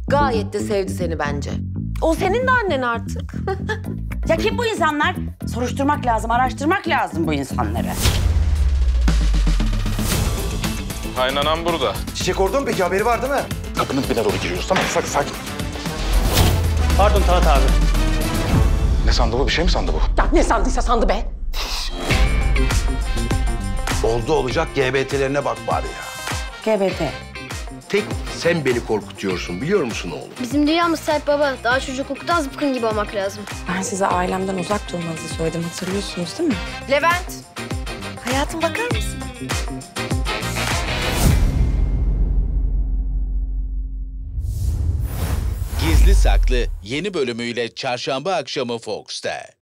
Gayet de sevdi seni bence. O senin de annen artık. Ya kim bu insanlar? Soruşturmak lazım, araştırmak lazım bu insanları. Kaynanam burada. Çiçek orada mı peki? Haberi var değil mi? Kapının dibine doğru giriyoruz. Tamam, sakin. Pardon Talat abi. Ne sandı bu? Bir şey mi sandı bu? Ya ne sandıysa sandı be. Oldu olacak GBT'lerine bak bari ya. GBT. Tek sen beni korkutuyorsun biliyor musun oğlum? Bizim dünyamız Serp Baba. Daha çocukluktan zıpkın gibi olmak lazım. Ben size ailemden uzak durmanızı söyledim, hatırlıyorsunuz değil mi? Levent. Hayatım bakar mısın? Gizli Saklı yeni bölümüyle çarşamba akşamı Fox'ta.